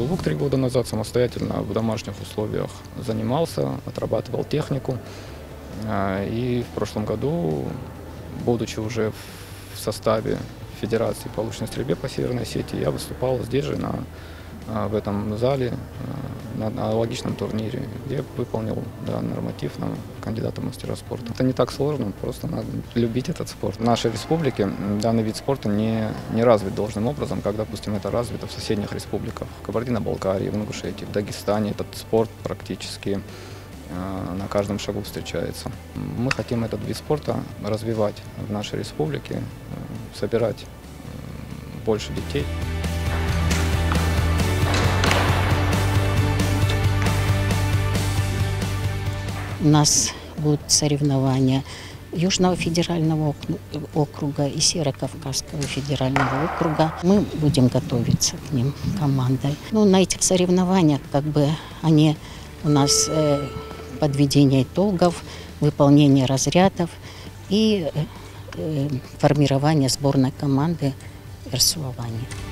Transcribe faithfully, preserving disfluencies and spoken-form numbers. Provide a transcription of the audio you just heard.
лук три года назад самостоятельно в домашних условиях занимался, отрабатывал технику. И в прошлом году, будучи уже в составе Федерации по лучной стрельбе по Северной Осетии, я выступал здесь же, на, в этом зале, на аналогичном турнире, где выполнил, да, норматив на кандидата в мастера спорта. Это не так сложно, просто надо любить этот спорт. В нашей республике данный вид спорта не, не развит должным образом, как, допустим, это развито в соседних республиках. В Кабардино-Балкарии, в Ингушетии, в Дагестане этот спорт практически на каждом шагу встречается. Мы хотим этот вид спорта развивать в нашей республике, собирать больше детей. У нас будут соревнования Южного федерального округа и Северо-Кавказского федерального округа. Мы будем готовиться к ним командой. Ну, на этих соревнованиях как бы они у нас э, подведение итогов, выполнение разрядов и э, формирование сборной команды эр эс у «Алания».